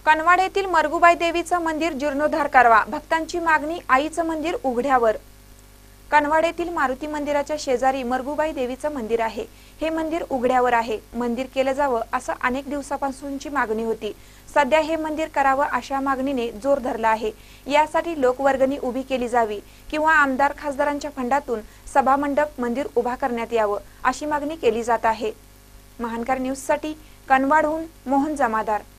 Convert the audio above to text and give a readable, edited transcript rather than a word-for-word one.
कनवाड येथील मरगुबाई देवीचं मंदिर जीर्णोद्धार करावा, भक्तांची मागणी, आईचं मंदिर उघड्यावर। कनवाड येथील मारुती मंदिराच्या शेजारी मरगुबाई देवीचं मंदिर आहे। हे मंदिर उघड्यावर आहे। मंदिर केलं जावं असं अनेक दिवसापासूनची मागणी होती। सध्या हे मंदिर करावं अशा मागणीने जोर धरला आहे। यासाठी लोकवर्गणी उभी केली जावी किंवा आमदार खासदारांच्या फंडातून सभामंडप मंदिर उभा करण्यात यावं अशी मागणी केली जात आहे। महानकर न्यूज साठी कनवाडहून मोहन जमादार।